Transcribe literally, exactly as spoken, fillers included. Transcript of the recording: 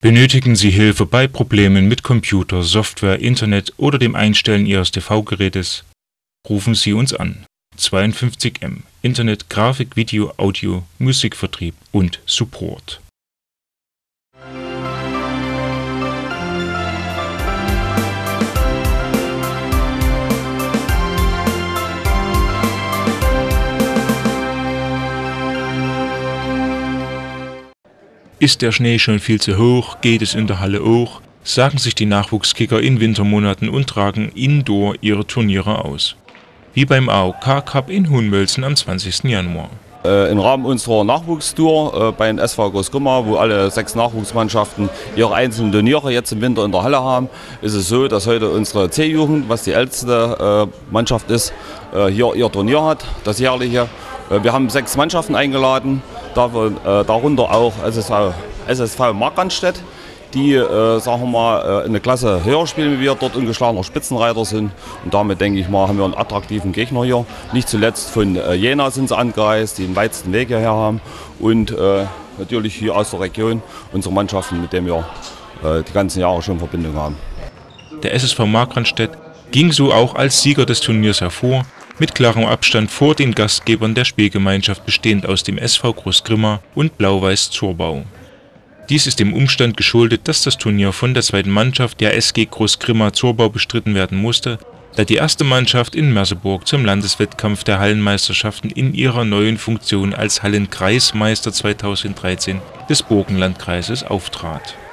Benötigen Sie Hilfe bei Problemen mit Computer, Software, Internet oder dem Einstellen Ihres T V-Gerätes? Rufen Sie uns an. zweiundfünfzig M Internet, Grafik, Video, Audio, Musikvertrieb und Support. Ist der Schnee schon viel zu hoch, geht es in der Halle auch, sagen sich die Nachwuchskicker in Wintermonaten und tragen indoor ihre Turniere aus. Wie beim A O K Cup in Hohenmölzen am zwanzigsten Januar. Äh, Im Rahmen unserer Nachwuchstour äh, beim S V Großgrimma, wo alle sechs Nachwuchsmannschaften ihre einzelnen Turniere jetzt im Winter in der Halle haben, ist es so, dass heute unsere C-Jugend, was die älteste äh, Mannschaft ist, äh, hier ihr Turnier hat, das jährliche. Äh, wir haben sechs Mannschaften eingeladen, davon, äh, darunter auch S S V, S S V Markranstädt, die äh, sagen wir mal, äh, eine Klasse höher spielen wie wir, dort ungeschlagener Spitzenreiter sind. Und damit, denke ich mal, haben wir einen attraktiven Gegner hier. Nicht zuletzt von äh, Jena sind sie angereist, die den weitesten Weg hierher haben. Und äh, natürlich hier aus der Region unsere Mannschaften, mit denen wir äh, die ganzen Jahre schon Verbindung haben. Der S S V Markranstädt ging so auch als Sieger des Turniers hervor, mit klarem Abstand vor den Gastgebern der Spielgemeinschaft bestehend aus dem S V Großgrimma und Blau-Weiß Zorbau. Dies ist dem Umstand geschuldet, dass das Turnier von der zweiten Mannschaft der S G Großgrimma Zorbau bestritten werden musste, da die erste Mannschaft in Merseburg zum Landeswettkampf der Hallenmeisterschaften in ihrer neuen Funktion als Hallenkreismeister zweitausenddreizehn des Burgenlandkreises auftrat.